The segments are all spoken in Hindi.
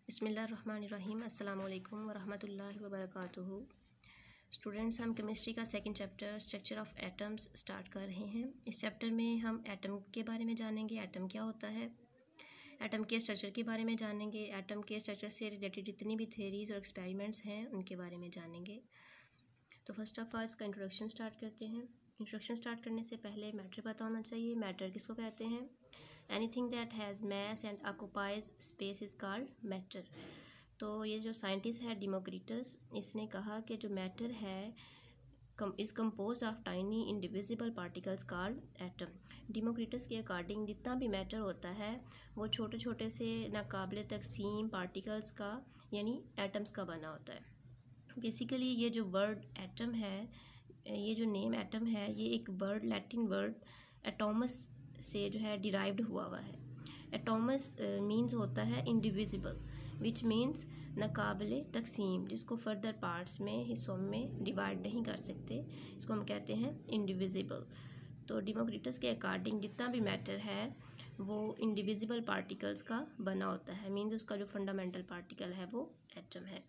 बिस्मिल्लाहिर्रहमानिर्रहीम अस्सलाम वालेकुम वरहमतुल्लाहि वबरकातुहू। स्टूडेंट्स, हम केमिस्ट्री का second chapter structure of atoms start कर रहे हैं। इस चैप्टर में हम एटम के बारे में जानेंगे, एटम क्या होता है, एटम के स्ट्रक्चर के बारे में जानेंगे, एटम के स्ट्रक्चर से रिलेटेड जितनी भी थेरीज़ और एक्सपेरिमेंट्स हैं उनके बारे में जानेंगे। तो फर्स्ट ऑफ ऑल इसका इंट्रोडक्शन स्टार्ट करते हैं। इंट्रोडक्शन स्टार्ट करने से पहले मैटर पता होना चाहिए। मैटर किसको कहते हैं? Anything that has mass and occupies space is called matter. तो ये जो साइंटिस्ट है डेमोक्रिटस, इसने कहा कि जो मैटर है is compose of tiny indivisible particles called atom. Democritus के अकॉर्डिंग जितना भी मैटर होता है वो छोटे छोटे से नाकाबिले तकसीम पार्टिकल्स का यानी एटम्स का बना होता है। बेसिकली ये जो वर्ड एटम है, ये जो नेम एटम है, ये एक वर्ड लैटिन वर्ड एटोमस से जो है डिराइव्ड हुआ है। एटोमस मीन्स होता है इंडिविजिबल, विच मीन्स नाकाबिले तकसीम, जिसको फर्दर पार्ट्स में हिस्सों में डिवाइड नहीं कर सकते, इसको हम कहते हैं इंडिविजिबल। तो डेमोक्रिटस के अकॉर्डिंग जितना भी मैटर है वो इंडिविजिबल पार्टिकल्स का बना होता है, मीन्स उसका जो फंडामेंटल पार्टिकल है वो एटम है।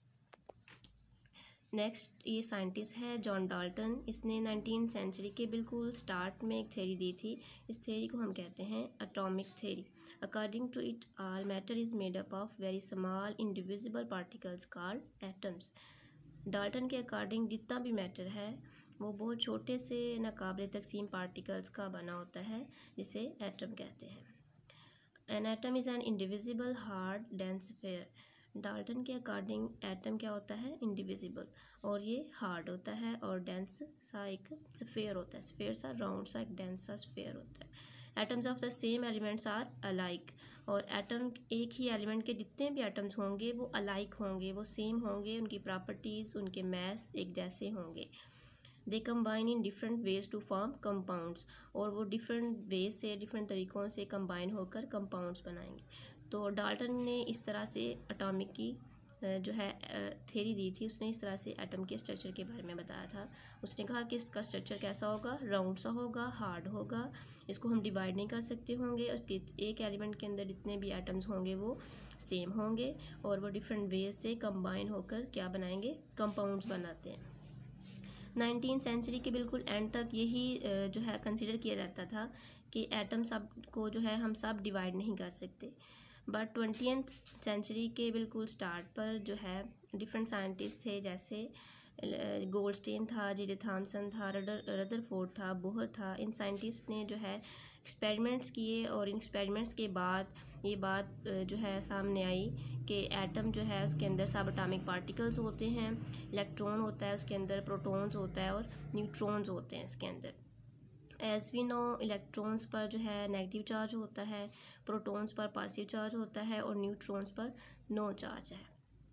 नेक्स्ट ये साइंटिस्ट है जॉन डाल्टन। इसने 19th सेंचुरी के बिल्कुल स्टार्ट में एक थ्योरी दी थी। इस थ्योरी को हम कहते हैं atomic theory. According to it all matter is made up of very small indivisible particles called atoms. Dalton के अकॉर्डिंग जितना भी मैटर है वो बहुत छोटे से नाकाबिले तकसीम पार्टिकल्स का बना होता है, जिसे एटम कहते हैं। An atom is an indivisible hard dense sphere. Dalton के अकॉर्डिंग एटम क्या होता है? इंडिविजिबल, और ये हार्ड होता है और डेंस सा एक स्फीयर होता है, स्फीयर सा राउंड सा एक डेंस सा स्फीयर होता है। Atoms of the same elements are alike. और एटम एक ही एलिमेंट के जितने भी एटम्स होंगे वो अलाइक होंगे, वो सेम होंगे, उनकी प्रॉपर्टीज़ उनके मैस एक जैसे होंगे। They combine in different ways to form compounds, और वो डिफरेंट वेज से डिफरेंट तरीक़ों से कंबाइन होकर कंपाउंड्स बनाएंगे। तो डाल्टन ने इस तरह से एटॉमिक की जो है थ्योरी दी थी। उसने इस तरह से एटम के स्ट्रक्चर के बारे में बताया था। उसने कहा कि इसका स्ट्रक्चर कैसा होगा? राउंड सा होगा, हार्ड होगा, इसको हम डिवाइड नहीं कर सकते होंगे, उसके एक एलिमेंट के अंदर जितने भी एटम्स होंगे वो सेम होंगे, और वो डिफरेंट वेज से कंबाइन होकर क्या बनाएंगे? कंपाउंड्स बनाते हैं। 19th सेंचुरी के बिल्कुल एंड तक यही जो है कंसिडर किया जाता था कि एटम सब को जो है हम सब डिवाइड नहीं कर सकते। बट 20th सेंचुरी के बिल्कुल स्टार्ट पर जो है डिफरेंट साइंटिस्ट थे, जैसे गोल्डस्टेन था, जे थॉमसन था, रदरफोर्ड था, बोहर था। इन साइंटिस्ट ने जो है एक्सपेरिमेंट्स किए, और इन एक्सपेरिमेंट्स के बाद ये बात जो है सामने आई कि एटम जो है उसके अंदर सब एटॉमिक पार्टिकल्स होते हैं, इलेक्ट्रॉन होता है उसके अंदर, प्रोटॉन्स होता है और न्यूट्रॉन्स होते हैं इसके अंदर। एज वी नो, इलेक्ट्रॉन्स पर जो है नेगेटिव चार्ज होता है, प्रोटॉन्स पर पॉजिटिव चार्ज होता है और न्यूट्रॉन्स पर नो चार्ज है।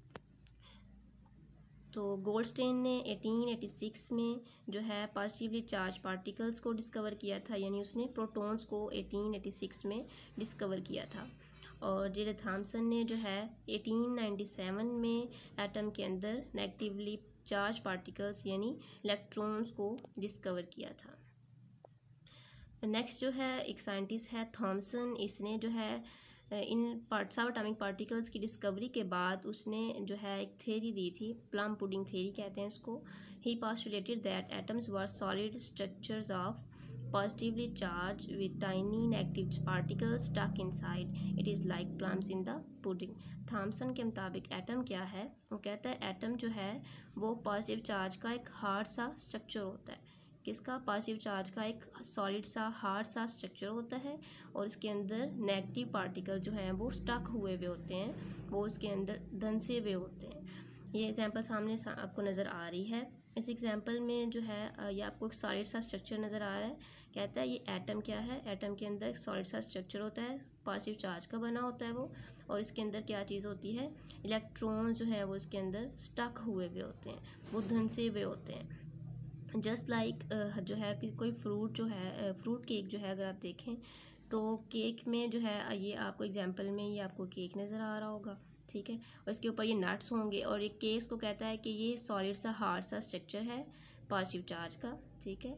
तो गोल्डस्टेन ने 1886 में जो है पॉजिटिवली चार्ज पार्टिकल्स को डिस्कवर किया था, यानी उसने प्रोटॉन्स को 1886 में डिस्कवर किया था। और जे थॉमसन ने जो है 1897 में एटम के अंदर नेगेटिवली चार्ज पार्टिकल्स यानी इलेक्ट्रॉन्स को डिस्कवर किया था। नेक्स्ट जो है एक साइंटिस्ट है थॉमसन। इसने जो है इन पार्ट्स ऑफ एटॉमिक पार्टिकल्स की डिस्कवरी के बाद उसने जो है एक थ्योरी दी थी, प्लम पुडिंग थ्योरी कहते हैं इसको। He postulated that atoms were solid structures of positively charge with tiny negative particles stuck inside, it is like plums in the pudding. Thomson के मुताबिक एटम क्या है? वो कहता है एटम जो है वो पॉजिटिव चार्ज का एक हार्ड सा स्ट्रक्चर होता है। किसका? पॉजिटिव चार्ज का एक सॉलिड सा हार्ड सा स्ट्रक्चर होता है, और इसके अंदर नेगेटिव पार्टिकल जो हैं वो स्टक हुए हुए होते हैं, वो उसके अंदर धंसे हुए होते हैं। ये एग्जांपल सामने आपको नज़र आ रही है। इस एग्जांपल में जो है ये आपको एक सॉलिड सा स्ट्रक्चर नज़र आ रहा है। कहता है ये एटम क्या है? एटम के अंदर एक सॉलिड सा स्ट्रक्चर होता है, पॉजिटिव चार्ज का बना होता है वो, और इसके अंदर क्या चीज़ होती है? इलेक्ट्रॉन्स जो है वो इसके अंदर स्टक हुए हुए होते हैं, वो धंसे हुए होते हैं। जस्ट लाइक जो है कि कोई फ्रूट जो है, फ्रूट केक जो है अगर आप देखें तो केक में जो है ये आपको एग्जांपल में ये आपको केक नज़र आ रहा होगा, ठीक है, और इसके ऊपर ये नट्स होंगे, और ये केक को कहता है कि ये सॉलिड सा हार्ड सा स्ट्रक्चर है पॉजिटिव चार्ज का, ठीक है।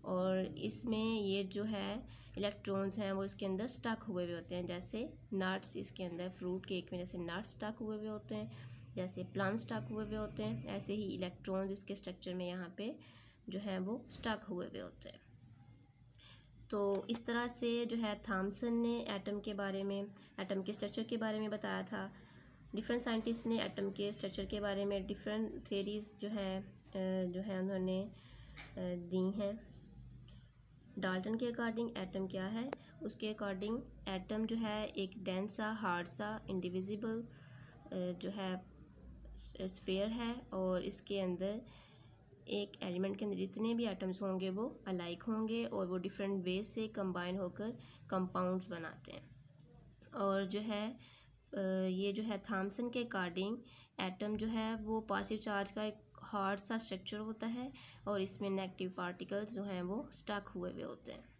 और इसमें ये जो है इलेक्ट्रॉन्स हैं वो इसके अंदर स्टक हुए हुए होते हैं। जैसे नट्स, इसके अंदर फ्रूट केक में जैसे नट्स स्टक हुए हुए होते हैं, जैसे प्लम स्टक हुए हुए होते हैं, ऐसे ही इलेक्ट्रॉन्स इसके स्ट्रक्चर में यहाँ पे जो है वो स्टक हुए हुए होते हैं। तो इस तरह से जो है थॉमसन ने एटम के बारे में, एटम के स्ट्रक्चर के बारे में बताया था। डिफरेंट साइंटिस्ट ने एटम के स्ट्रक्चर के बारे में डिफरेंट थेरीज़ जो है उन्होंने दी हैं। डाल्टन के अकॉर्डिंग एटम क्या है, उसके अकॉर्डिंग एटम जो है एक डेंस सा, हार्ड सा, इंडिविजिबल जो है स्फीयर है, और इसके अंदर एक एलिमेंट के अंदर जितने भी एटम्स होंगे वो अलाइक होंगे और वो डिफरेंट वे से कंबाइन होकर कंपाउंड्स बनाते हैं। और जो है ये जो है थॉमसन के अकॉर्डिंग एटम जो है वो पॉजिटिव चार्ज का एक हार्ड सा स्ट्रक्चर होता है और इसमें नेगेटिव पार्टिकल्स जो हैं वो स्टक हुए हुए होते हैं।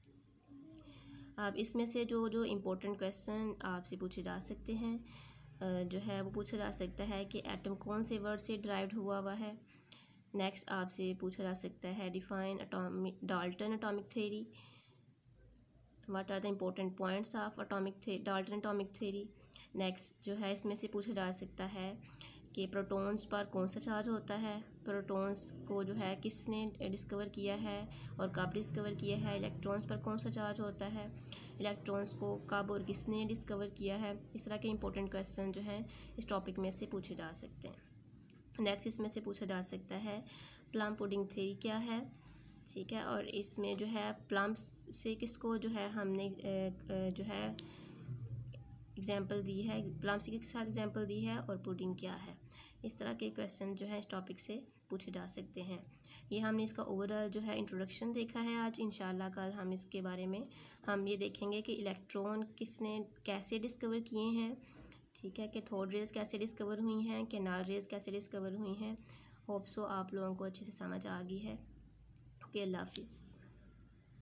अब इसमें से जो इम्पोर्टेंट क्वेश्चन आपसे पूछे जा सकते हैं जो है वो पूछा जा सकता है कि एटम कौन से वर्ड से डिराइव्ड हुआ है। नेक्स्ट आपसे पूछा जा सकता है define Dalton atomic theory, what are the important points of Dalton atomic theory. Next जो है इसमें से पूछा जा सकता है कि प्रोटॉन्स पर कौन सा चार्ज होता है, प्रोटॉन्स को जो है किसने डिस्कवर किया है और कब डिस्कवर किया है, इलेक्ट्रॉन्स पर कौन सा चार्ज होता है, इलेक्ट्रॉन्स को कब और किसने डिस्कवर किया है। इस तरह के इंपॉर्टेंट क्वेश्चन जो हैं इस टॉपिक में से पूछे जा सकते हैं। नेक्स्ट इसमें से पूछा जा सकता है प्लम पुडिंग थ्योरी क्या है, ठीक है, और इसमें जो है प्लम से किसको जो है हमने जो है एग्जाम्पल दी है, प्लम से किसके साथ एग्जाम्पल दी है और पुडिंग क्या है। इस तरह के क्वेश्चन जो है इस टॉपिक से पूछे जा सकते हैं। ये हमने इसका ओवरऑल जो है इंट्रोडक्शन देखा है आज। इंशाल्लाह कल हम इसके बारे में हम ये देखेंगे कि इलेक्ट्रॉन किसने कैसे डिस्कवर किए हैं, ठीक है, कि थर्ड रेज कैसे डिस्कवर हुई हैं, कि नल रेज कैसे डिस्कवर हुई हैं। होप सो आप लोगों को अच्छे से समझ आ गई है। ओके, अल्लाह हाफिज़।